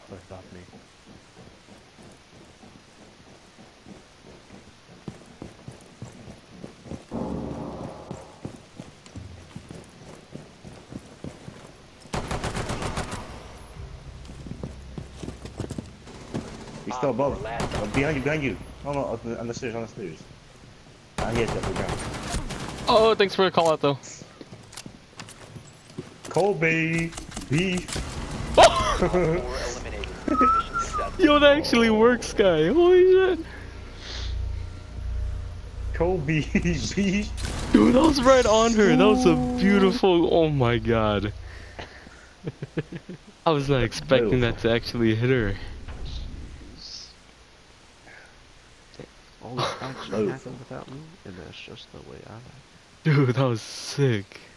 Or stop me. He's still above. Behind you. Oh no, on the stairs, he hit the ground. Oh, thanks for the call out though. Kobe beef. Yo, that actually works, guy. Holy shit. Kobe beef. Dude, that was right on her. That was a beautiful. Oh my god. I was not expecting that to actually hit her. All this actually happened without me, and that's just the way I like it. Dude, that was sick.